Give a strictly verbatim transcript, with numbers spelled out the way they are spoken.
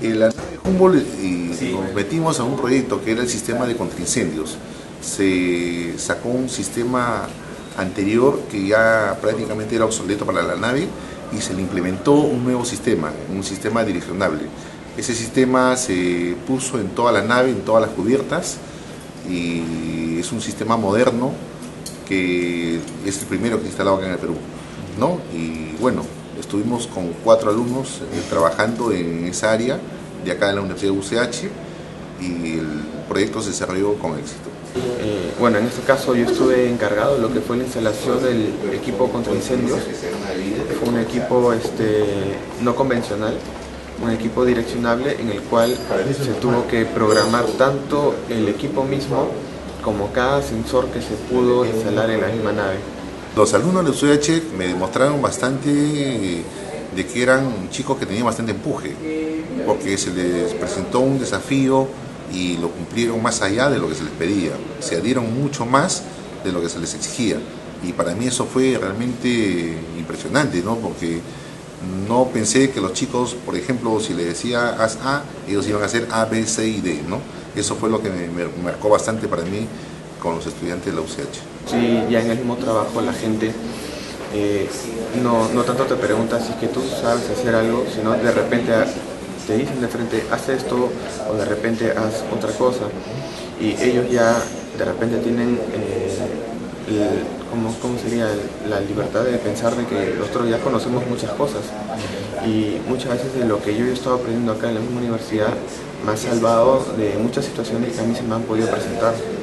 En la nave Humboldt y nos metimos a un proyecto que era el sistema de contraincendios. Se sacó un sistema anterior que ya prácticamente era obsoleto para la nave y se le implementó un nuevo sistema, un sistema direccionable. Ese sistema se puso en toda la nave, en todas las cubiertas, y es un sistema moderno que es el primero que se instalado acá en el Perú, ¿no? Y bueno, estuvimos con cuatro alumnos eh, trabajando en esa área de acá de la Universidad de U C H y el proyecto se desarrolló con éxito. Eh, bueno, en este caso yo estuve encargado de lo que fue la instalación del equipo contra incendios. Fue un equipo este, no convencional, un equipo direccionable en el cual se tuvo que programar tanto el equipo mismo como cada sensor que se pudo instalar en la misma nave. Los alumnos de U C H me demostraron bastante de que eran chicos que tenían bastante empuje, porque se les presentó un desafío y lo cumplieron más allá de lo que se les pedía, se adhieron mucho más de lo que se les exigía, y para mí eso fue realmente impresionante, ¿no? Porque no pensé que los chicos, por ejemplo, si les decía haz A, ellos iban a hacer A, B, C y D, ¿no? Eso fue lo que me, me marcó bastante para mí con los estudiantes de la U C H. Sí, ya en el mismo trabajo la gente eh, no, no tanto te pregunta si es que tú sabes hacer algo, sino de repente te dicen de frente, haz esto, o de repente haz otra cosa, y ellos ya de repente tienen eh, el, ¿cómo, cómo sería? La libertad de pensar de que nosotros ya conocemos muchas cosas, y muchas veces de lo que yo he estado aprendiendo acá en la misma universidad me ha salvado de muchas situaciones que a mí se me han podido presentar.